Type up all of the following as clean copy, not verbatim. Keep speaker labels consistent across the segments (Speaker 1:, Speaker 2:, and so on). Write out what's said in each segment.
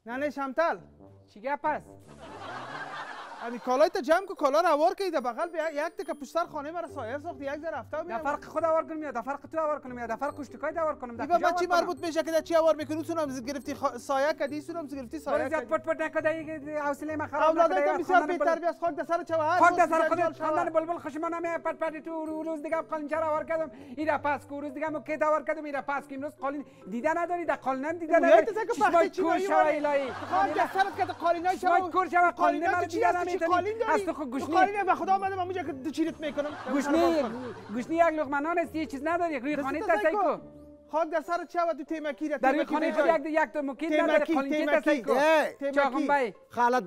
Speaker 1: نه شمتل
Speaker 2: چی گپ است؟
Speaker 1: امی کالای تا جمع کو کالا رو آوار کید بغل به یک تک پشتر خانه مرا سایه ساخت یک ذره رفته
Speaker 2: در فرق خود آوار کنم یا در فرق تو آوار کنم یا در فرق کشتکای آوار کنم؟
Speaker 1: دیگه من چی مربوط میشه که چی آوار میکنی؟ سونم گرفتی سایه کدی سونم گرفتی سایه
Speaker 2: زیاد پټ پټ نکده حوصله ما خراب
Speaker 1: نکنه اولادای بسیار بی تربیت خاک در سر چوهر
Speaker 2: خاک در سر خودت خواندن بلبل خوشمانه می پټ پټ تو روز دیگه قالینچه آوار کردم ایرا پاس کو روز دیگه مکیت آوار کردم ایرا پاس که امروز قالین دیده نداری در قالینم دیده نداری چشمای کور شو الهی
Speaker 1: خاک در سرت که قالینای شو
Speaker 2: کور شو قالین من دیده نمیتونی از تو خود گوشنی
Speaker 1: قالین به خدا اومدم اونجا که دوچیرت میکنم
Speaker 2: گوشنی یک لقمه نان است یه چیز نداری روی خانه تسای کو
Speaker 1: خاک در سر چه و تو تیمکی
Speaker 2: در روی خانه خود یک تا مکید نداری قالینچه تسای کو چاقم بای
Speaker 3: خاله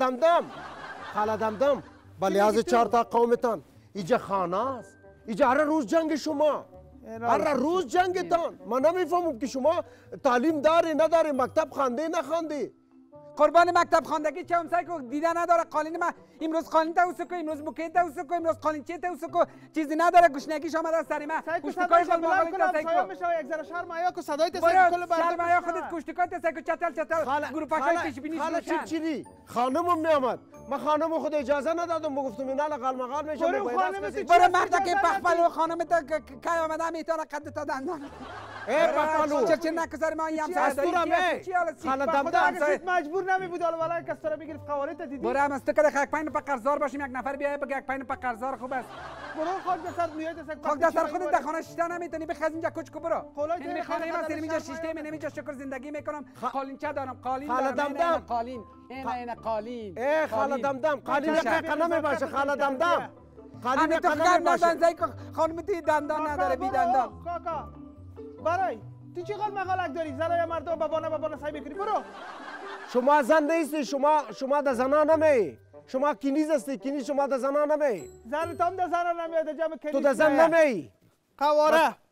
Speaker 3: دمدم با لحاظ 4 تا قومتان اینجا خانه است اینجا هر روز جنگ شما هر روز جنگتان من نمیفهمم که شما تعلیم داری نداری مکتب خوانده نخوانده
Speaker 2: قربان مکتب خواندگی چه همسایه کو دیده نداره قالین ما امروز قالین تا وسکو امروز مکیت تا وسکو امروز قالینچه تا وسکو چیزی نداره گوشنگیش آمده از سر ما کشتکای قال ماغالی تا سایکو
Speaker 1: میشه یک ذره شرم حیا کو صدای تا سایکو کل
Speaker 2: برد شرم حیا خودت کشتکای تا سایکو چتل گروپاشای پیش بینی
Speaker 3: خاله چی خانمم میامد من خانم خود اجازه ندادم بگفتم اینا لقال مقال میشه
Speaker 2: برو مرد که پخپلو خانم تا کی آمده میتونه قد تا دندان
Speaker 3: پخپلو
Speaker 2: چه نکسر ما یم
Speaker 3: خاله دمدم
Speaker 1: مجبور نمی بود ولی کس را بگیرید قوارت دیدی
Speaker 2: برو هم است که یک پایین پا قرضدار باشیم یک نفر بیای بگه یک پایین پا قرضدار خوب است
Speaker 1: برو خاک دست میاد
Speaker 2: خاک دست خودت در خانه شیشته نمیتونی بخز اینجا کوچکو برو این خانه ما سر اینجا شیشته می نمیجا شکر زندگی میکنم قالینچه دارم قالین دارم قالین این قالین
Speaker 3: خاله دمدم قالین قنمه باشه خاله دمدم
Speaker 2: قالین قنمه باشه خانم تی دندان نداره بی دندان
Speaker 1: کاکا برای تو چی قال مقالک داری زنای مردم بابانه سعی میکنی برو
Speaker 3: شما زن نیستی شما در زنان نمی شما کنیز هستی کنیز شما در زنان نمی
Speaker 1: زن تام در زنان نمیاد جمع کنیز
Speaker 3: تو در زن نمی
Speaker 1: قواره